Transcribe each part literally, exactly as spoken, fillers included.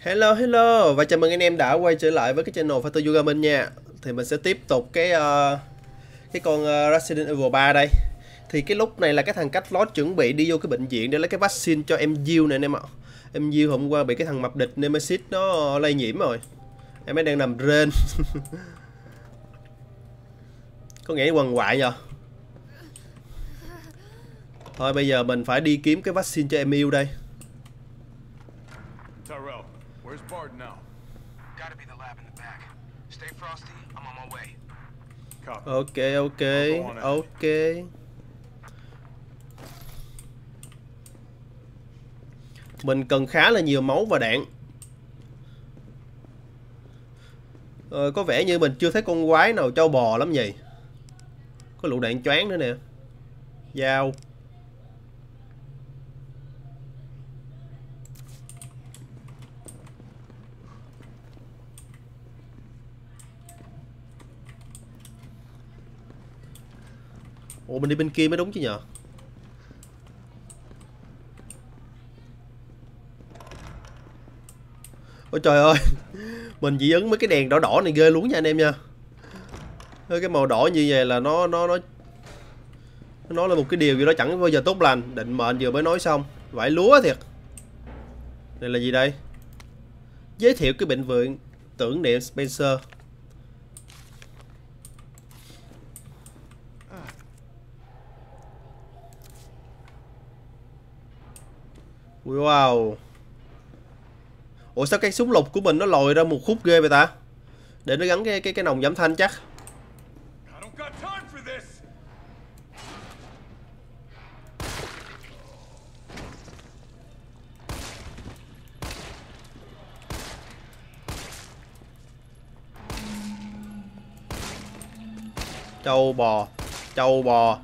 Hello hello và chào mừng anh em đã quay trở lại với cái channel Fighter Yoga Gaming nha. Thì mình sẽ tiếp tục cái uh, cái con uh, Resident Evil ba đây. Thì cái lúc này là cái thằng Cách Lót chuẩn bị đi vô cái bệnh viện để lấy cái vaccine cho em Jill này anh em ạ. Em Jill hôm qua bị cái thằng mập địch Nemesis nó lây nhiễm rồi. Em ấy đang nằm rên. Có nghĩa quằn quại nhờ. Thôi bây giờ mình phải đi kiếm cái vaccine cho em yêu đây. Tyrell, where's Bard now? Gotta be the lab in the back. Stay frosty, I'm on my way. Copy. Ok ok ok. Mình cần khá là nhiều máu và đạn. Ờ, có vẻ như mình chưa thấy con quái nào trâu bò lắm nhỉ. Có lựu đạn choáng nữa nè. Dao. Ủa mình đi bên kia mới đúng chứ nhờ. Ôi trời ơi. Mình chỉ ấn mấy cái đèn đỏ đỏ này ghê luôn nha anh em nha. Cái màu đỏ như vậy là nó nó nó nó là một cái điều gì đó chẳng bao giờ tốt lành. Định mệnh vừa mới nói xong. Vải lúa thiệt. Đây là gì đây? Giới thiệu cái bệnh viện tưởng niệm Spencer. Wow. Ủa sao cái súng lục của mình nó lòi ra một khúc ghê vậy ta? Để nó gắn cái cái cái nòng giảm thanh chắc. Trâu bò, trâu bò.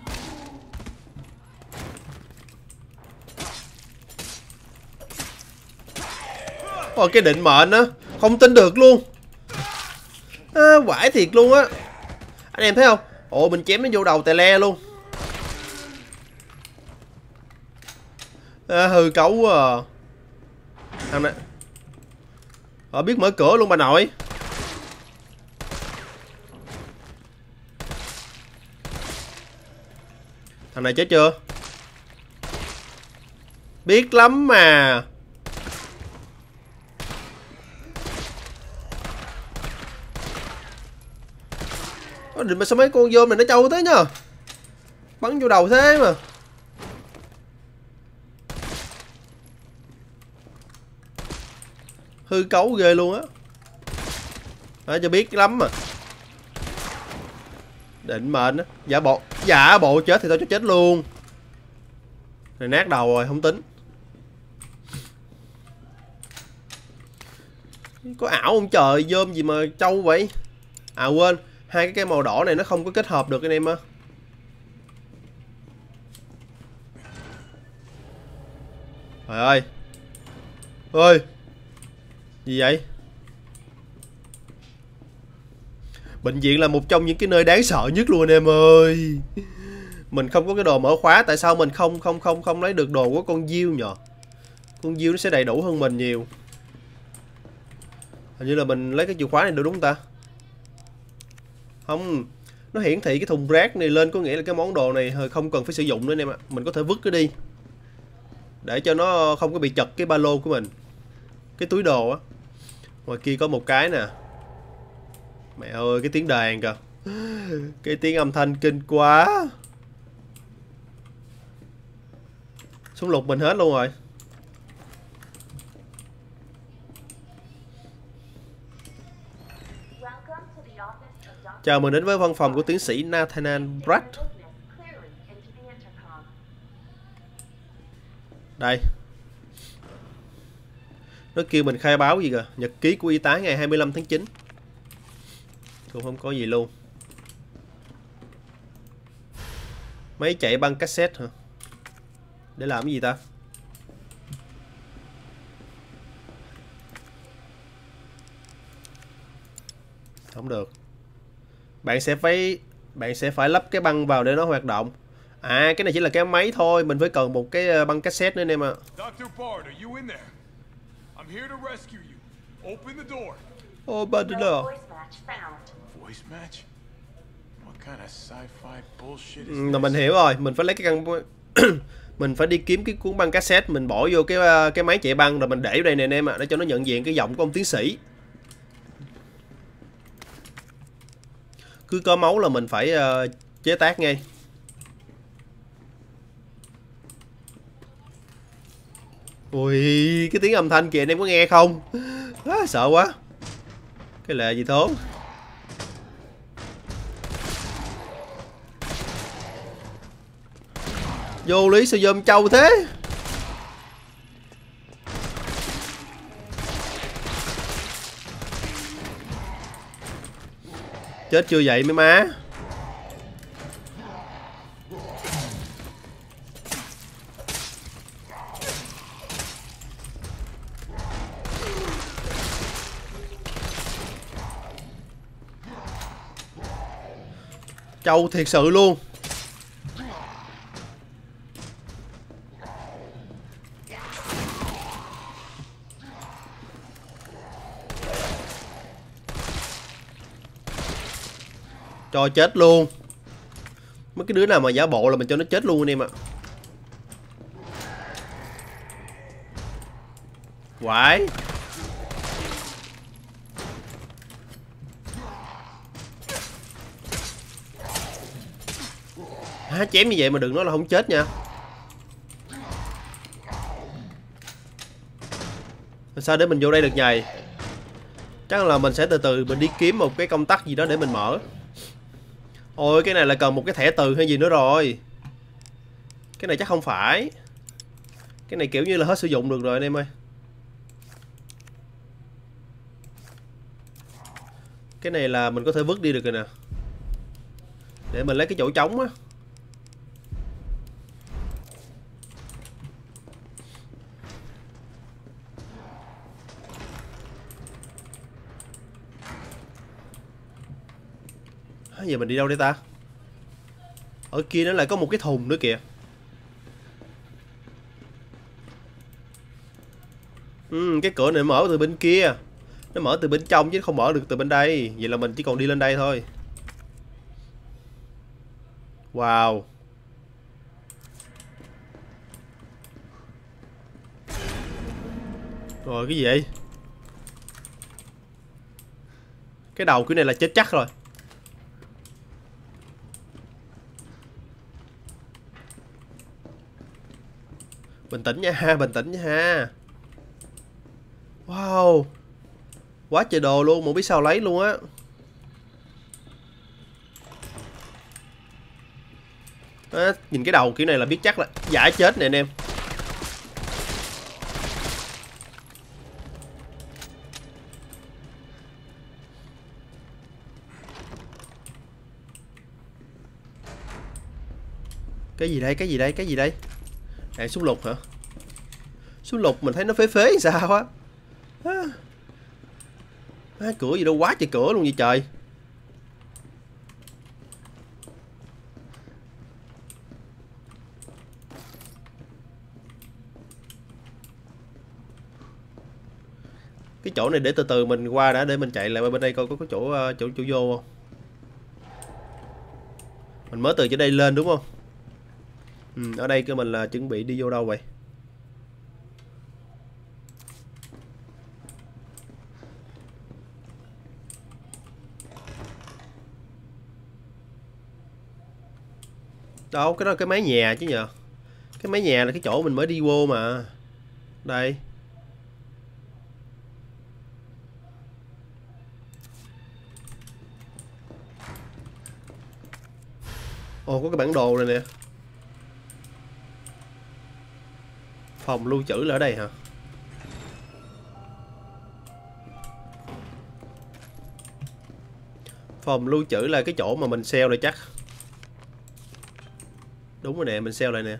Ồ, cái định mệnh á, không tin được luôn. À, vãi thiệt luôn á. Anh em thấy không? Ồ, mình chém nó vô đầu tè le luôn. À, hư cấu quá à. Thằng này họ biết mở cửa luôn bà nội. Thằng này chết chưa? Biết lắm mà. Định mà sao mấy con vô mình nó trâu thế nhờ. Bắn vô đầu thế mà. Hư cấu ghê luôn á. Đó, cho biết lắm mà. Định mệnh á. Giả bộ. Giả bộ chết thì tao cho chết luôn. Này nát đầu rồi không tính. Có ảo không trời. Dơm gì mà trâu vậy. À quên. Hai cái cây màu đỏ này nó không có kết hợp được anh em á. Trời ơi. Ơi. Gì vậy? Bệnh viện là một trong những cái nơi đáng sợ nhất luôn anh em ơi. Mình không có cái đồ mở khóa. Tại sao mình không không không không lấy được đồ của con Jill nhờ? Con Jill nó sẽ đầy đủ hơn mình nhiều. Hình như là mình lấy cái chìa khóa này được đúng không ta? Không, nó hiển thị cái thùng rác này lên có nghĩa là cái món đồ này không cần phải sử dụng nữa anh em ạ. Mình có thể vứt cái đi để cho nó không có bị chật cái ba lô của mình. Cái túi đồ á. Ngoài kia có một cái nè. Mẹ ơi cái tiếng đàn kìa. Cái tiếng âm thanh kinh quá. Súng lục mình hết luôn rồi. Chào mừng đến với văn phòng của tiến sĩ Nathaniel Pratt. Đây. Nó kêu mình khai báo gì kìa. Nhật ký của y tá ngày hai mươi lăm tháng chín. Cũng không có gì luôn. Máy chạy băng cassette hả? Để làm cái gì ta? Không được. Bạn sẽ phải bạn sẽ phải lắp cái băng vào để nó hoạt động. À cái này chỉ là cái máy thôi, mình phải cần một cái băng cassette nữa anh em ạ. I'm here to rescue you. Open the door. Open the No door. voice match found. Voice match? What kind of sci-fi bullshit is Ừ, là mình this? hiểu rồi, mình phải lấy cái căn mình phải đi kiếm cái cuốn băng cassette, mình bỏ vô cái uh, cái máy chạy băng rồi mình để ở đây nè anh em ạ, để cho nó nhận diện cái giọng của ông tiến sĩ. Cứ có máu là mình phải uh, chế tác ngay. Ui, cái tiếng âm thanh kìa anh em có nghe không? À, sợ quá. Cái lệ gì thốn. Vô lý sao dôm trâu thế? Chết chưa vậy mấy má? Trâu thiệt sự luôn. Cho chết luôn. Mấy cái đứa nào mà giả bộ là mình cho nó chết luôn anh em ạ. Quái. À, chém như vậy mà đừng nói là không chết nha. Sao để mình vô đây được nhầy? Chắc là mình sẽ từ từ mình đi kiếm một cái công tắc gì đó để mình mở. Ôi cái này là cần một cái thẻ từ hay gì nữa rồi. Cái này chắc không phải. Cái này kiểu như là hết sử dụng được rồi anh em ơi. Cái này là mình có thể vứt đi được rồi nè. Để mình lấy cái chỗ trống á. Giờ mình đi đâu đây ta? Ở kia nó lại có một cái thùng nữa kìa. Ừ, cái cửa này mở từ bên kia. Nó mở từ bên trong chứ không mở được từ bên đây. Vậy là mình chỉ còn đi lên đây thôi. Wow. Rồi cái gì vậy? Cái đầu cái này là chết chắc rồi. Bình tĩnh nha ha, bình tĩnh nha ha. Wow. Quá trời đồ luôn, không biết sao lấy luôn á. À, nhìn cái đầu kiểu này là biết chắc là giả chết nè anh em. Cái gì đây, cái gì đây, cái gì đây? À, súng lục hả? Súng lục mình thấy nó phế phế sao á. À. À, cửa gì đâu quá trời cửa luôn vậy trời. Cái chỗ này để từ từ mình qua đã, để mình chạy lại bên đây coi có cái chỗ chỗ chỗ vô không. Mình mới từ chỗ đây lên đúng không? Ừ, ở đây cái mình là chuẩn bị đi vô đâu vậy? Đâu, cái đó là cái mái nhà chứ nhờ. Cái mái nhà là cái chỗ mình mới đi vô mà. Đây. Ồ, có cái bản đồ này nè. Phòng lưu trữ là ở đây hả? Phòng lưu trữ là cái chỗ mà mình sell lại chắc. Đúng rồi nè, mình sell lại nè.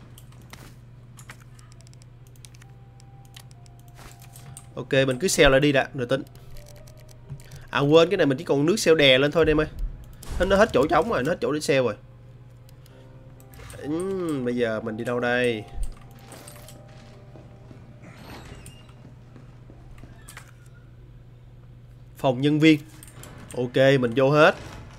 Ok, mình cứ sell lại đi đã, rồi tính. À quên, cái này mình chỉ còn nước sell đè lên thôi em ơi. Nó hết chỗ trống rồi, nó hết chỗ để sell rồi. Ừ, bây giờ mình đi đâu đây? Phòng nhân viên. Ok, mình vô hết.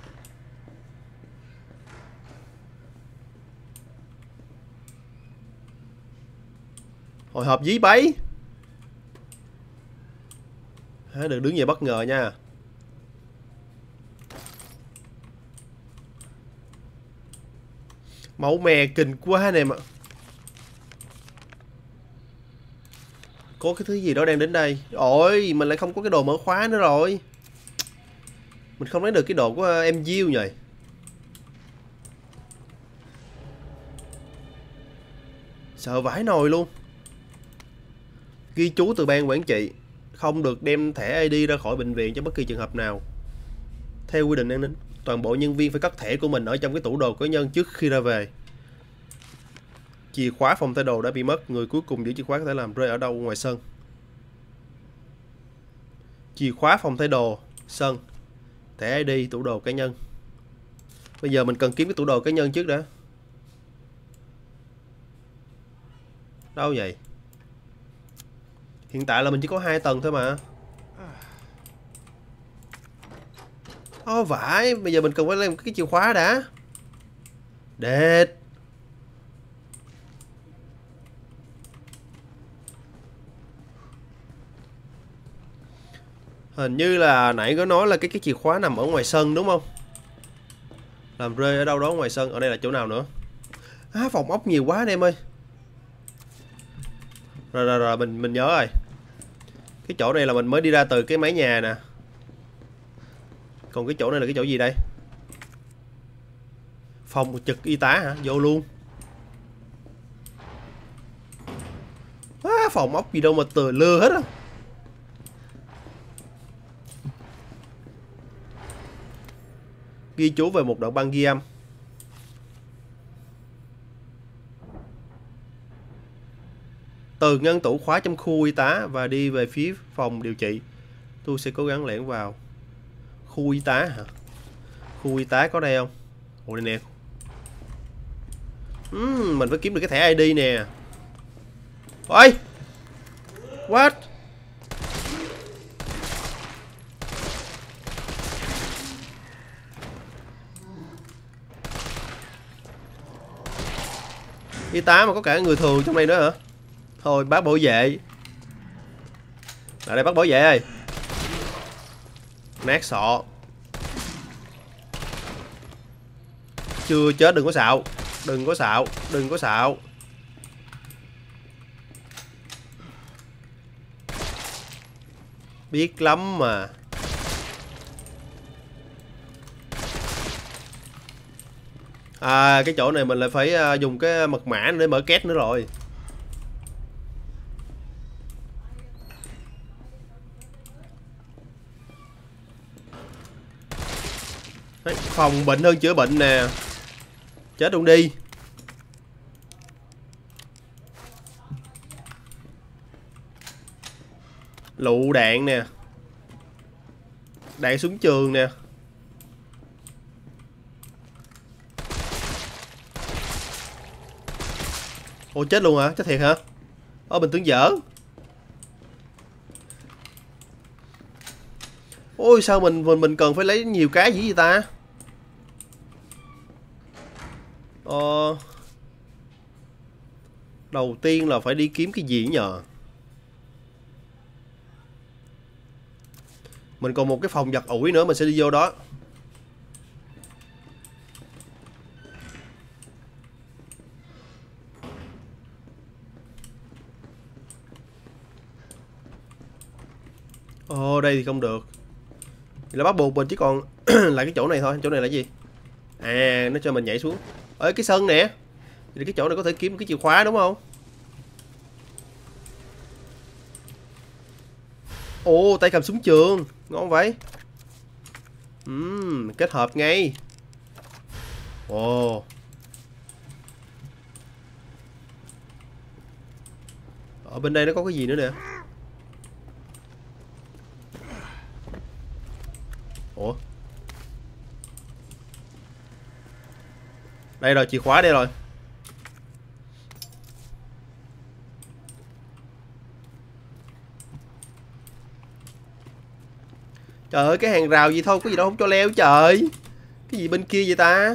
Hồi hộp dí bấy. À, đừng đứng vậy bất ngờ nha. Máu me kinh quá anh em ạ. Có cái thứ gì đó đang đến đây. Ôi, mình lại không có cái đồ mở khóa nữa rồi. Mình không lấy được cái đồ của em Diêu nhỉ. Sợ vãi nồi luôn. Ghi chú từ ban quản trị. Không được đem thẻ i đê ra khỏi bệnh viện cho bất kỳ trường hợp nào. Theo quy định an ninh, toàn bộ nhân viên phải cất thẻ của mình ở trong cái tủ đồ cá nhân trước khi ra về. Chìa khóa phòng thay đồ đã bị mất. Người cuối cùng giữ chìa khóa có thể làm rơi ở đâu ngoài sân. Chìa khóa phòng thay đồ, sân, thẻ i đê, tủ đồ cá nhân. Bây giờ mình cần kiếm cái tủ đồ cá nhân trước đã. Đâu vậy? Hiện tại là mình chỉ có hai tầng thôi mà. Ồ vãi, bây giờ mình cần phải lấy cái chìa khóa đã. Đệt. Hình như là nãy có nói là cái cái chìa khóa nằm ở ngoài sân đúng không? Làm rơi ở đâu đó ngoài sân. Ở đây là chỗ nào nữa? À, phòng ốc nhiều quá anh em ơi. Rồi rồi rồi mình mình nhớ rồi. Cái chỗ này là mình mới đi ra từ cái mái nhà nè. Còn cái chỗ này là cái chỗ gì đây? Phòng trực y tá hả? Vô luôn. À, phòng ốc gì đâu mà từa lưa hết á. Ghi chú về một đoạn băng ghi âm. Từ ngăn tủ khóa trong khu y tá và đi về phía phòng điều trị. Tôi sẽ cố gắng lẻn vào. Khu y tá hả? Khu y tá có đây không? Ủa đây nè. uhm, Mình phải kiếm được cái thẻ i đê nè. Ôi, what? Y tá mà có cả người thường trong đây nữa hả? Thôi bác bảo vệ. Lại đây bác bảo vệ ơi. Nát sọ. Chưa chết đừng có xạo. Đừng có xạo. Đừng có xạo. Biết lắm mà. À cái chỗ này mình lại phải dùng cái mật mã để mở két nữa rồi. Đấy, phòng bệnh hơn chữa bệnh nè. Chết luôn đi. Lựu đạn nè. Đạn súng trường nè. Ồ chết luôn hả? Chết thiệt hả? Ơ mình tưởng dở. Ôi sao mình mình mình cần phải lấy nhiều cái gì vậy ta? Ờ Đầu tiên là phải đi kiếm cái gì nhờ. Mình còn một cái phòng giặt ủi nữa, mình sẽ đi vô đó. Ồ đây thì không được. Thì là bắt buộc mình chỉ còn lại cái chỗ này thôi. Chỗ này là gì? À nó cho mình nhảy xuống. Ở cái sân nè. Thì cái chỗ này có thể kiếm cái chìa khóa đúng không? Ồ tay cầm súng trường. Ngon vậy. uhm, Kết hợp ngay. Ồ ở bên đây nó có cái gì nữa nè. Ủa đây rồi, chìa khóa đây rồi. Trời ơi, cái hàng rào gì thôi, có gì đâu không cho leo trời. Cái gì bên kia vậy ta?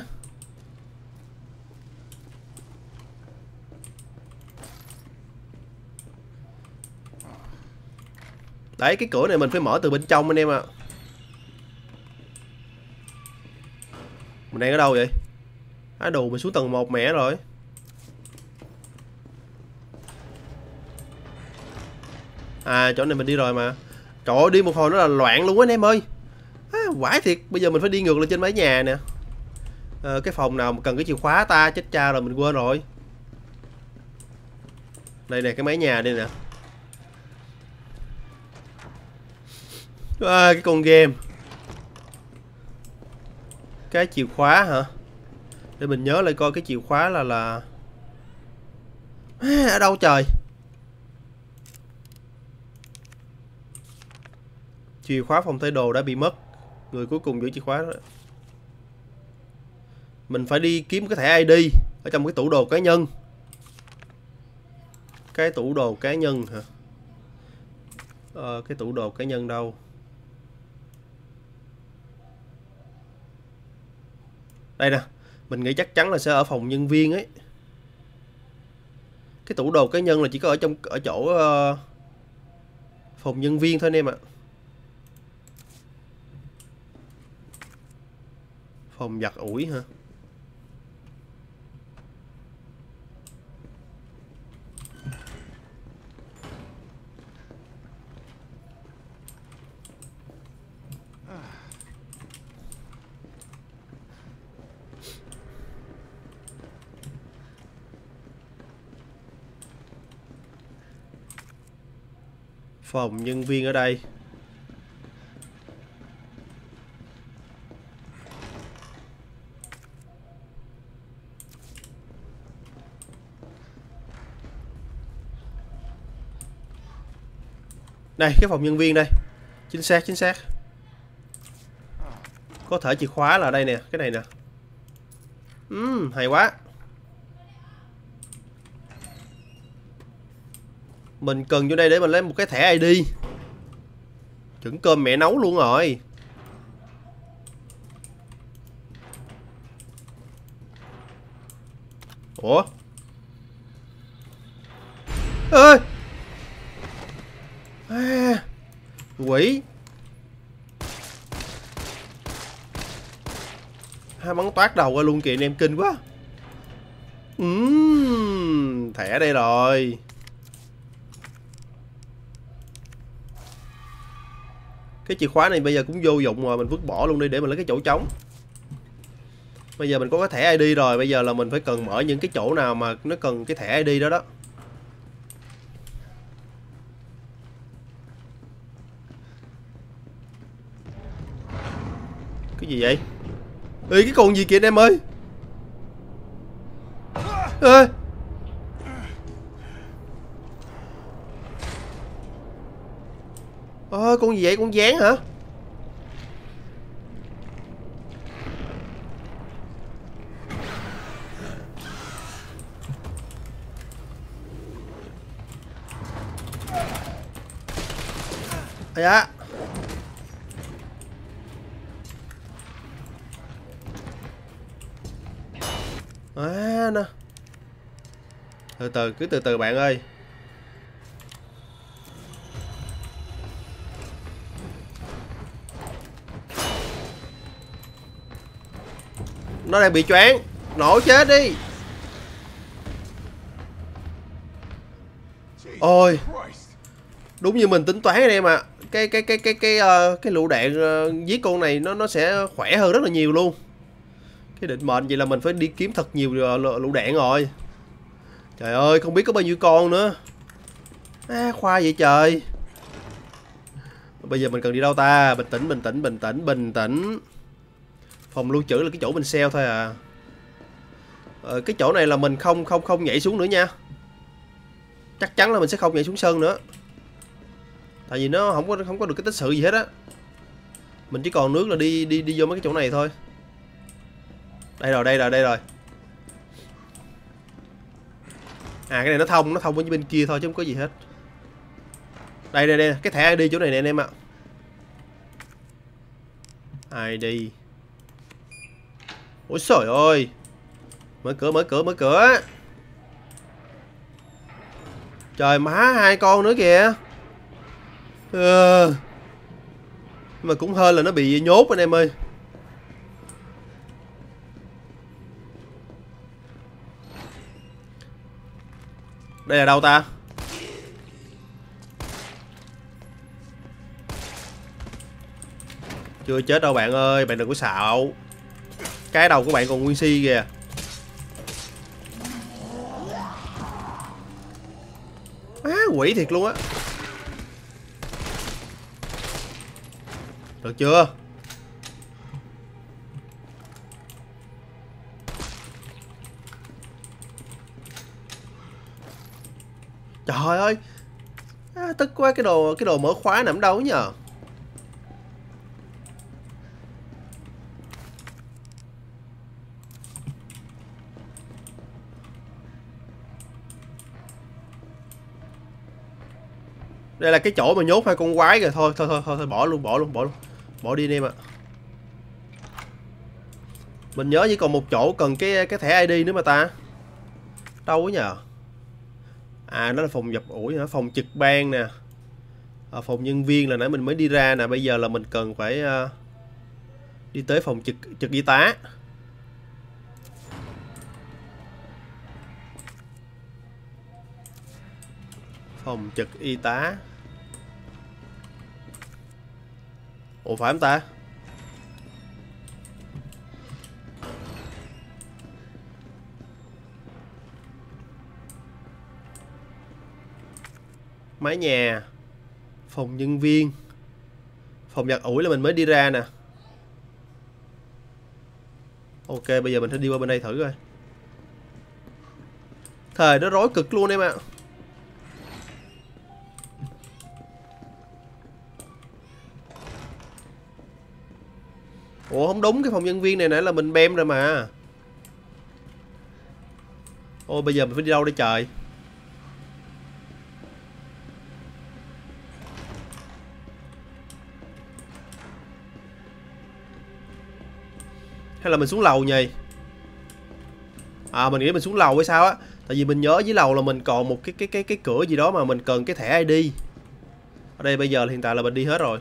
Đấy, cái cửa này mình phải mở từ bên trong anh em ạ. À. Mình đang ở đâu vậy? Á đồ, mình xuống tầng một mẹ rồi. À, chỗ này mình đi rồi mà. Trời ơi, đi một hồi nó là loạn luôn á anh em ơi. À, quái thiệt, bây giờ mình phải đi ngược lên trên mái nhà nè. À, cái phòng nào mà cần cái chìa khóa ta, chết cha rồi, mình quên rồi. Đây nè, cái mái nhà đây nè. À, cái con game. Cái chìa khóa hả? Để mình nhớ lại coi cái chìa khóa là là à, ở đâu trời? Chìa khóa phòng thay đồ đã bị mất. Người cuối cùng giữ chìa khóa đó. Mình phải đi kiếm cái thẻ i đê ở trong cái tủ đồ cá nhân. Cái tủ đồ cá nhân hả? Ờ, cái tủ đồ cá nhân đâu? Đây nè. Mình nghĩ chắc chắn là sẽ ở phòng nhân viên ấy. Cái tủ đồ cá nhân là chỉ có ở trong ở chỗ uh, phòng nhân viên thôi anh em ạ. Phòng giặt ủi hả? Phòng nhân viên ở đây. Đây, cái phòng nhân viên đây. Chính xác, chính xác. Có thể chìa khóa là đây nè, cái này nè. Ừm, hay quá. Mình cần vô đây để mình lấy một cái thẻ i đê. Chuẩn cơm mẹ nấu luôn rồi. Ủa? Ê! À, quỷ. Hai bắn toát đầu ra luôn kìa anh em, kinh quá. Uhm, thẻ đây rồi. Cái chìa khóa này bây giờ cũng vô dụng rồi, mình vứt bỏ luôn đi để mình lấy cái chỗ trống. Bây giờ mình có cái thẻ i đê rồi, bây giờ là mình phải cần mở những cái chỗ nào mà nó cần cái thẻ i đê đó đó. Cái gì vậy? Ê, cái con gì kìa anh em ơi? Ê! Ơ, con gì vậy? Con gián hả? Ây da. À nè. Từ từ, cứ từ từ bạn ơi. Nó đang bị choáng. Nổ chết đi. Ôi. Đúng như mình tính toán anh em ạ. À. Cái cái cái cái cái uh, cái lựu đạn uh, giết con này nó nó sẽ khỏe hơn rất là nhiều luôn. Cái định mệnh vậy là mình phải đi kiếm thật nhiều uh, lựu đạn rồi. Trời ơi, không biết có bao nhiêu con nữa. À, khoa vậy trời. Bây giờ mình cần đi đâu ta? Bình tĩnh, bình tĩnh, bình tĩnh, bình tĩnh. Phòng lưu trữ là cái chỗ mình sale thôi à. Ờ, cái chỗ này là mình không không không nhảy xuống nữa nha. Chắc chắn là mình sẽ không nhảy xuống sân nữa. Tại vì nó không có không có được cái tích sự gì hết á. Mình chỉ còn nước là đi đi đi vô mấy cái chỗ này thôi. Đây rồi, đây rồi, đây rồi. À, cái này nó thông, nó thông với bên kia thôi chứ không có gì hết. Đây đây đây, cái thẻ i đê chỗ này nè anh em ạ. Ai đi? Ôi trời ơi. Mở cửa, mở cửa, mở cửa. Trời má, hai con nữa kìa. Ừ. Mà cũng hơi là nó bị nhốt anh em ơi. Đây là đâu ta? Chưa chết đâu bạn ơi, bạn đừng có xạo. Cái đầu của bạn còn nguyên si kìa. Má quỷ thiệt luôn á. Được chưa? Trời ơi. À, tức quá, cái đồ cái đồ mở khóa nằm đâu nhờ. Đây là cái chỗ mà nhốt hai con quái rồi. Thôi thôi thôi thôi, thôi bỏ luôn, bỏ luôn, bỏ luôn. Bỏ đi anh em ạ. Mình nhớ chỉ còn một chỗ cần cái cái thẻ i đê nữa mà ta. Đâu á nhờ? À, nó là phòng dập ủi hả? Phòng trực ban nè. À, phòng nhân viên là nãy mình mới đi ra nè. Bây giờ là mình cần phải uh, đi tới phòng trực trực y tá. Phòng trực y tá. Ủa phải không ta? Mái nhà. Phòng nhân viên. Phòng giặt ủi là mình mới đi ra nè. Ok, bây giờ mình sẽ đi qua bên đây thử coi. Thời nó rối cực luôn em ạ. Ủa không đúng, cái phòng nhân viên này nãy là mình bem rồi mà. Ôi bây giờ mình phải đi đâu đây trời? Hay là mình xuống lầu nhỉ? À mình nghĩ mình xuống lầu hay sao á. Tại vì mình nhớ dưới lầu là mình còn một cái cái cái cái cửa gì đó mà mình cần cái thẻ i đê. Ở đây bây giờ hiện tại là mình đi hết rồi.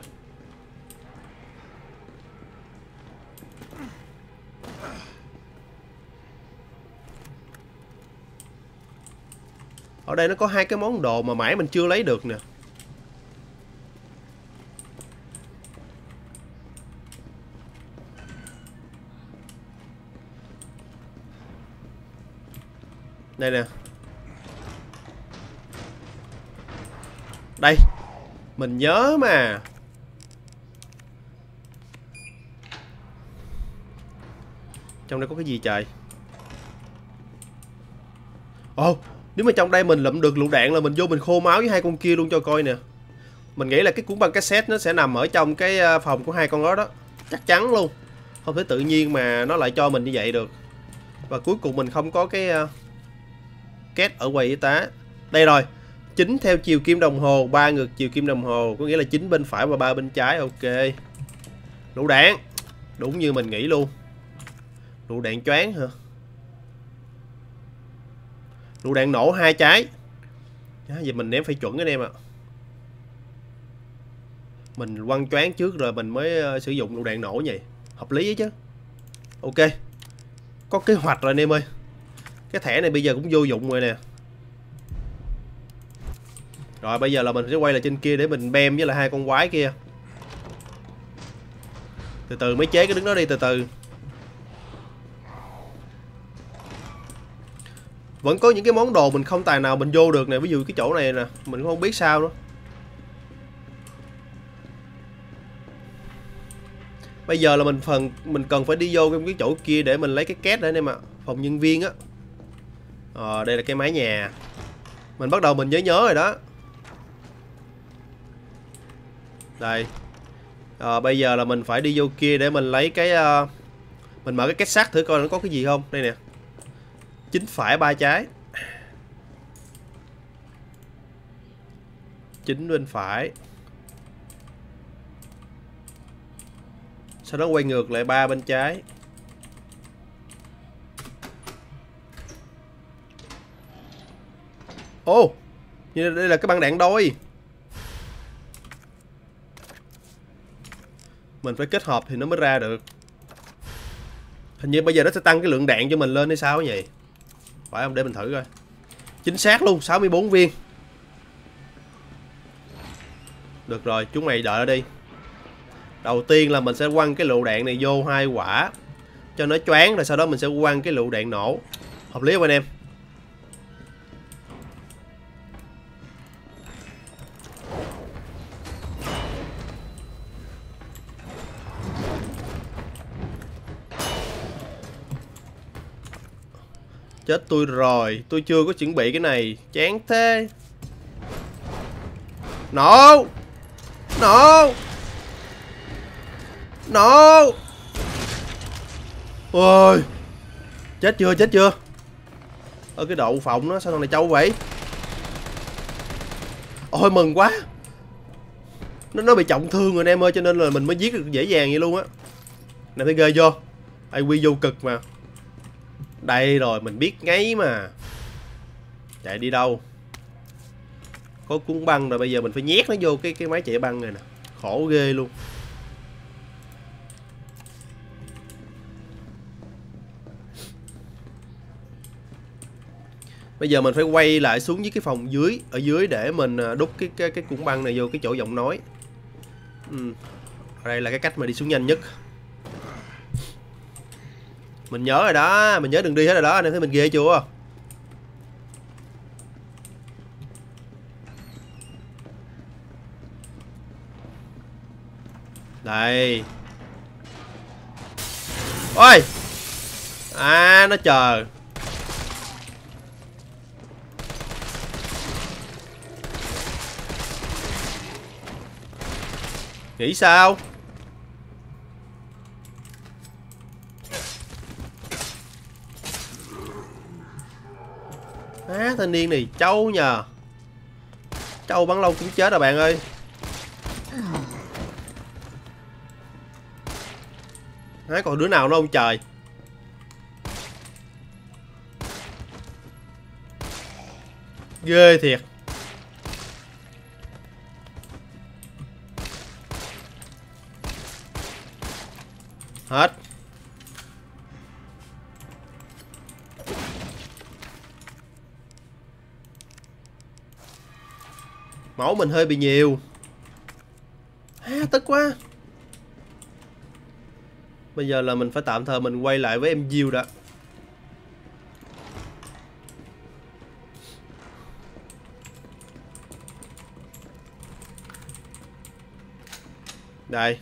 Ở đây nó có hai cái món đồ mà mãi mình chưa lấy được nè. Đây nè. Đây. Mình nhớ mà. Trong đây có cái gì trời? Ồ, oh, nếu mà trong đây mình lụm được lựu đạn là mình vô mình khô máu với hai con kia luôn cho coi nè. Mình nghĩ là cái cuốn băng cassette nó sẽ nằm ở trong cái phòng của hai con đó đó. Chắc chắn luôn. Không thể tự nhiên mà nó lại cho mình như vậy được. Và cuối cùng mình không có cái uh, két ở quầy y tá. Đây rồi. Chín theo chiều kim đồng hồ, ba ngược chiều kim đồng hồ, có nghĩa là chín bên phải và ba bên trái. Ok. Lựu đạn. Đúng như mình nghĩ luôn. Lựu đạn choáng hả? Lựu đạn nổ hai trái. À, vậy mình ném phải chuẩn anh em ạ. Mình quăng choáng trước rồi mình mới uh, sử dụng lựu đạn nổ nhỉ. Hợp lý ấy chứ. Ok. Có kế hoạch rồi anh em ơi. Cái thẻ này bây giờ cũng vô dụng rồi nè. Rồi bây giờ là mình sẽ quay lại trên kia để mình bem với lại hai con quái kia. Từ từ mới chế cái đứng đó đi, từ từ. Vẫn có những cái món đồ mình không tài nào mình vô được nè. Ví dụ cái chỗ này nè, mình cũng không biết sao nữa. Bây giờ là mình phần mình cần phải đi vô cái chỗ kia để mình lấy cái két nữa anh em ạ. Phòng nhân viên á. Ờ, đây là cái mái nhà. Mình bắt đầu mình nhớ nhớ rồi đó. Đây. Ờ, bây giờ là mình phải đi vô kia để mình lấy cái uh, mình mở cái két sắt thử coi nó có cái gì không. Đây nè. Chính phải ba trái. Chính bên phải. Sau đó quay ngược lại ba bên trái. Ô, oh, như đây là cái băng đạn đôi. Mình phải kết hợp thì nó mới ra được. Hình như bây giờ nó sẽ tăng cái lượng đạn cho mình lên hay sao vậy? Phải không? Để mình thử coi. Chính xác luôn, sáu mươi bốn viên. Được rồi, chúng mày đợi ở đi. Đầu tiên là mình sẽ quăng cái lựu đạn này vô hai quả cho nó choáng, rồi sau đó mình sẽ quăng cái lựu đạn nổ. Hợp lý không anh em? Chết tôi rồi, tôi chưa có chuẩn bị cái này, chán thế. Nổ! Nổ! Nổ! Ôi! Chết chưa, chết chưa? Ơ cái đậu phộng nó sao thằng này trâu vậy? Ôi mừng quá. Nó nó bị trọng thương rồi anh em ơi, cho nên là mình mới giết được dễ dàng vậy luôn á. Này thấy ghê vô. ai quy vô cực mà. Đây rồi, mình biết ngay mà. Chạy đi đâu? Có cuốn băng rồi, bây giờ mình phải nhét nó vô cái cái máy chạy băng này nè. Khổ ghê luôn. Bây giờ mình phải quay lại xuống với cái phòng dưới, ở dưới để mình đút cái cái cái cuốn băng này vô cái chỗ giọng nói. Ừ. Đây là cái cách mà đi xuống nhanh nhất. Mình nhớ rồi đó, mình nhớ đường đi hết rồi đó, anh em thấy mình ghê chưa? Đây. Ôi. À, nó chờ. Nghĩ sao? Á, thanh niên này trâu nhờ. Trâu bắn lâu cũng chết rồi bạn ơi. Á, còn đứa nào nữa không trời? Ghê thiệt. Hết. Máu mình hơi bị nhiều. À, tức quá. Bây giờ là mình phải tạm thời mình quay lại với em Diêu đã. Đây.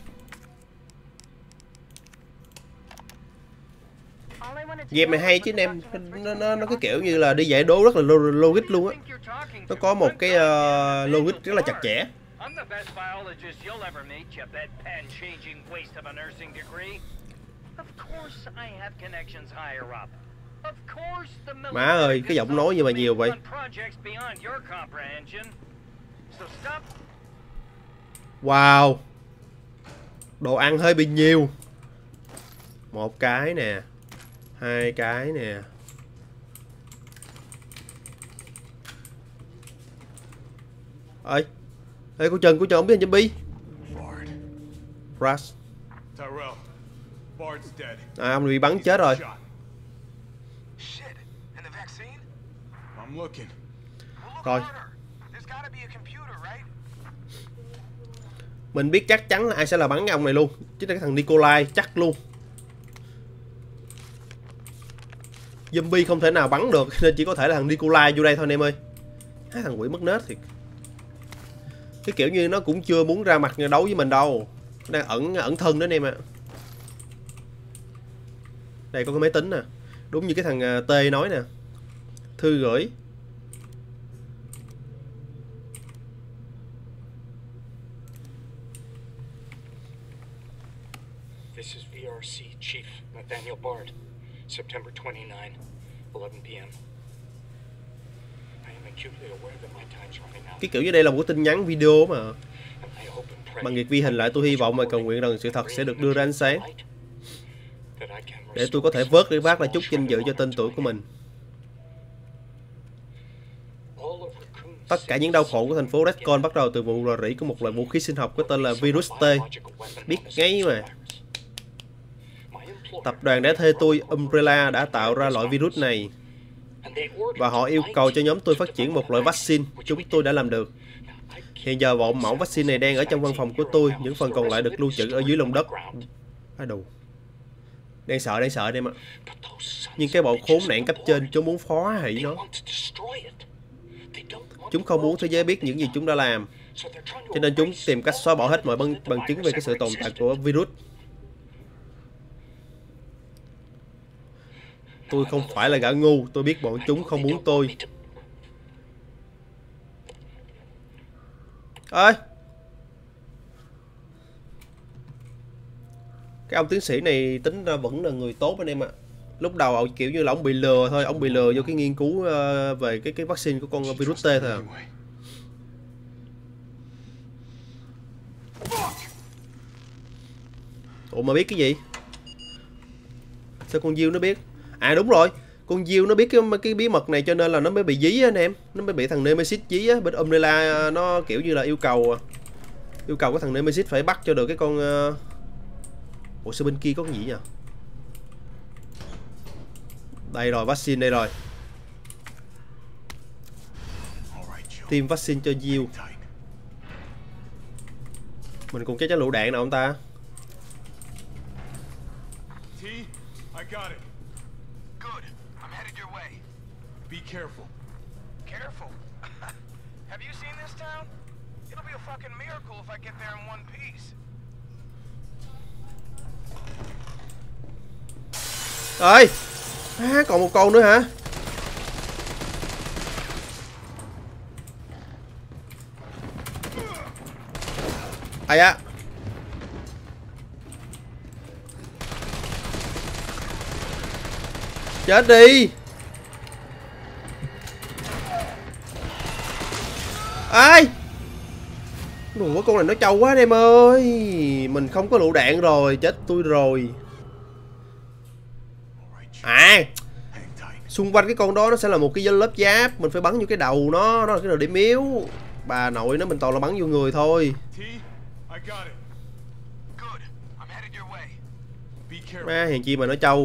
Game này hay chứ anh em, nó nó nó cái kiểu như là đi giải đố rất là logic luôn á. Nó có một cái uh, logic rất là chặt chẽ. Má ơi, cái giọng nói như mà nhiều vậy. Wow. Đồ ăn hơi bị nhiều. Một cái nè. Hai cái nè. Ơi. Ê, cô Trần, cô Trần không biết anh zombie. Rush. À, ông bị bắn chết rồi. Rồi. Mình biết chắc chắn là ai sẽ là bắn cái ông này luôn. Chính là cái thằng Nikolai, chắc luôn. Zombie không thể nào bắn được nên chỉ có thể là thằng Nikolai vô đây thôi anh em ơi. Hai thằng quỷ mất nết thiệt. Cái kiểu như nó cũng chưa muốn ra mặt đấu với mình đâu. Đang ẩn ẩn thân đó anh em ạ. Đây có cái máy tính nè. Đúng như cái thằng T nói nè. Thư gửi. This is V R C Chief Nathaniel Bard. September twenty-ninth, eleven p m I am acutely aware that my time's running out. Cái kiểu như đây là một cái tin nhắn video mà. And I hope in Bằng việc ghi hình lại, tôi hy vọng và cầu nguyện rằng sự thật sẽ được đưa ra ánh sáng, để tôi có thể vớt để vác lại chút vinh dự cho tên tuổi của mình. Tất cả những đau khổ của thành phố Redcon bắt đầu từ vụ rò rỉ của một loại vũ khí sinh học có tên là virus T. Biết ngay mà. Tập đoàn đã thuê tôi, Umbrella, đã tạo ra loại virus này. Và họ yêu cầu cho nhóm tôi phát triển một loại vaccine. Chúng tôi đã làm được. Hiện giờ bộ mẫu vaccine này đang ở trong văn phòng của tôi. Những phần còn lại được lưu trữ ở dưới lòng đất. Á đồ. Đang sợ, đang sợ em ạ. Nhưng cái bọn khốn nạn cấp trên, chúng muốn phá hủy nó. Chúng không muốn thế giới biết những gì chúng đã làm. Cho nên chúng tìm cách xóa bỏ hết mọi bằng, bằng chứng về cái sự tồn tại của virus. Tôi không phải là gã ngu. Tôi biết bọn chúng không muốn tôi. Ơi, cái ông tiến sĩ này tính ra vẫn là người tốt anh em ạ. Lúc đầu ông kiểu như là ông bị lừa thôi. Ông bị lừa vô cái nghiên cứu về cái cái vaccine của con virus T thôi à. Ủa mà biết cái gì? Sao con Diêu nó biết? À đúng rồi, con Diêu nó biết cái cái bí mật này cho nên là nó mới bị dí á anh em. Nó mới bị thằng Nemesis dí á. Bên Umbrella nó kiểu như là yêu cầu Yêu cầu cái thằng Nemesis phải bắt cho được cái con uh... Ủa sao bên kia có cái gì nhỉ? Đây rồi, vaccine đây rồi. Tiêm vaccine cho Diêu. Mình cùng chắc chắn lựu đạn nào không ta? T, I got it. Good. I'm headed your way. Be careful. Careful. Have you seen this town? It'll be a fucking miracle if I get there in one piece. Ơi, à, còn một con nữa hả? Ai á? Chết đi. Ai? Ủa con này nó trâu quá anh em ơi. Mình không có lựu đạn rồi, chết tôi rồi. À, xung quanh cái con đó nó sẽ là một cái lớp giáp. Mình phải bắn vô cái đầu nó. Nó là cái đầu điểm yếu. Bà nội nó mình toàn là bắn vô người thôi. Má hèn chi mà nó trâu.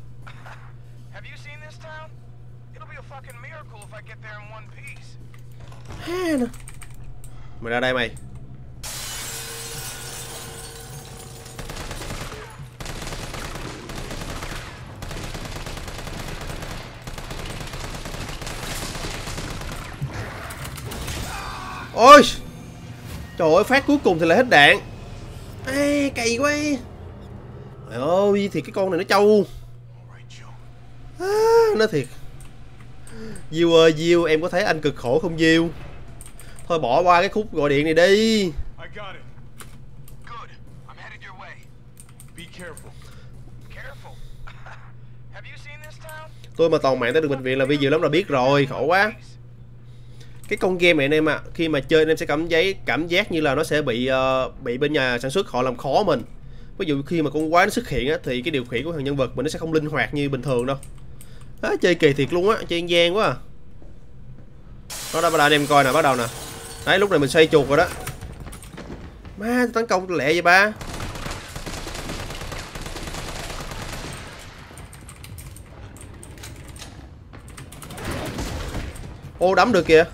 Mày ra đây mày. Ôi trời ơi, phát cuối cùng thì lại hết đạn. Ê, cày quá. Trời ơi, thì cái con này nó trâu à, nó thiệt. Diêu ơi Diêu, em có thấy anh cực khổ không Diêu? Thôi bỏ qua cái khúc gọi điện này đi. Tôi mà toàn mạng tới được bệnh viện là vì nhiều lắm là biết rồi, khổ quá. Cái con game này anh em ạ, à, khi mà chơi anh em sẽ cảm giác cảm giác như là nó sẽ bị uh, bị bên nhà sản xuất họ làm khó mình. Ví dụ khi mà con quái nó xuất hiện á, thì cái điều khiển của thằng nhân vật mình nó sẽ không linh hoạt như bình thường đâu. Đó, chơi kỳ thiệt luôn á, chơi ăn gian quá à. Đó, đó bắt đầu anh em coi nè, bắt đầu nè. Đấy, lúc này mình xoay chuột rồi đó. Má, tấn công lẹ vậy ba. Ô, đấm được kìa.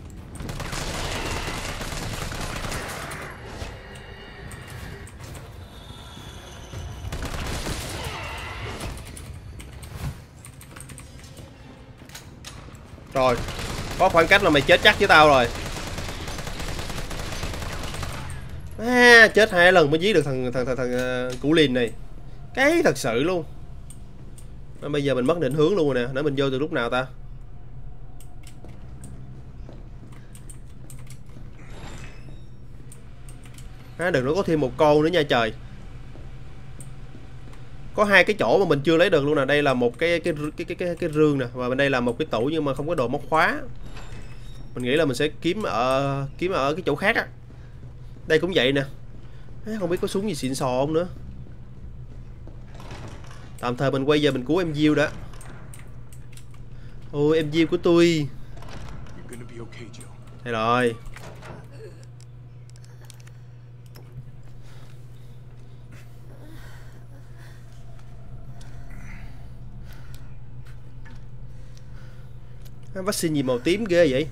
Rồi, có khoảng cách là mày chết chắc với tao rồi. À, chết hai lần mới giết được thằng thằng thằng, thằng uh, củ lìn này. Cái thật sự luôn. À, bây giờ mình mất định hướng luôn rồi nè. Nãy mình vô từ lúc nào ta? À, đừng nói có thêm một con nữa nha trời. Có hai cái chỗ mà mình chưa lấy được luôn nè. Đây là một cái cái cái cái cái, cái rương nè, và bên đây là một cái tủ nhưng mà không có đồ móc khóa. Mình nghĩ là mình sẽ kiếm ở kiếm ở cái chỗ khác á. Đây cũng vậy nè. Không biết có súng gì xịn sò không nữa. Tạm thời mình quay về mình cứu em Diêu đã. Ôi em Diêu của tôi. You're gonna be okay, Joe. Đây rồi. Vaccine gì màu tím ghê vậy?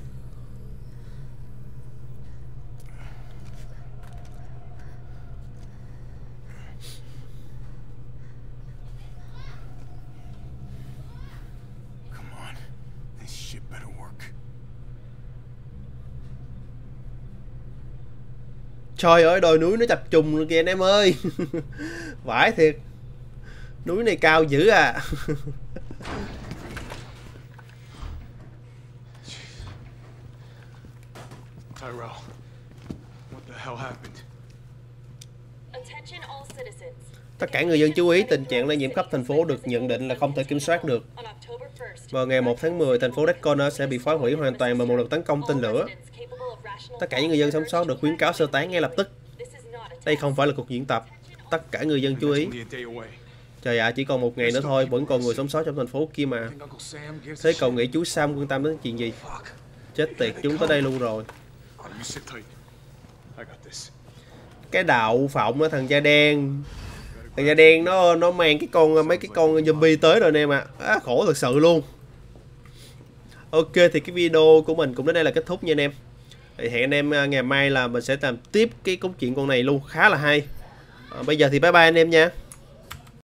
Come on. This shit better work. Trời ơi, đồi núi nó chập trùng rồi kìa anh em ơi. Vãi thiệt. Núi này cao dữ à. Tyrell, what the hell happened? Attention all citizens. Tất cả người dân chú ý, tình trạng lây nhiễm khắp thành phố được nhận định là không thể kiểm soát được. On October first, Vào ngày một tháng mười, thành phố Daytona sẽ bị phá hủy hoàn toàn bởi một đợt tấn công tên all lửa. residents capable of rational Tất cả những người dân sống sót được khuyến cáo sơ tán ngay lập tức. This is not a Đây test. không phải là cuộc diễn tập. Tất cả người dân chú ý. Only a day away. Trời ạ, chỉ còn một ngày nữa thôi, vẫn còn người sống sót trong thành phố kia mà. Think Uncle Sam gives Thế a cậu shit? nghĩ chú Sam quan tâm đến chuyện gì? Fuck. Chết tiệt, chúng tới đây luôn rồi. You sit tight. I got this. Cái đậu phộng đó, thằng da đen. Thằng da đen nó nó mang cái con mấy cái con zombie tới rồi anh em ạ. À. À, khổ thật sự luôn. Ok thì cái video của mình cũng đến đây là kết thúc nha anh em. Thì hẹn anh em ngày mai là mình sẽ làm tiếp cái câu chuyện con này luôn, khá là hay. À, bây giờ thì bye bye anh em nha.